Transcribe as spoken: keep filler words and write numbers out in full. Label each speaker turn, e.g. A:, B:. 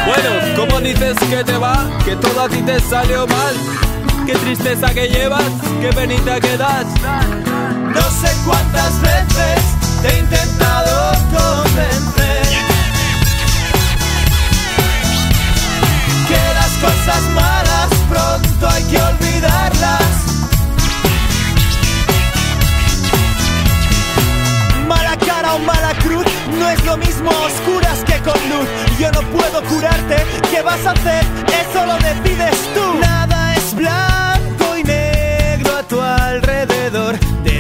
A: Bueno, ¿cómo dices que te va? Que todo a ti te salió mal. Qué tristeza que llevas, qué penita que das.
B: No sé cuántas veces te he intentado convencer que las cosas malas pronto hay que olvidarlas. Mala cara o mala cruz, no es lo mismo a oscuras que con luz. Yo no puedo curarte, ¿qué vas a hacer? Eso lo decides tú. Nada es blanco y negro a tu alrededor. Te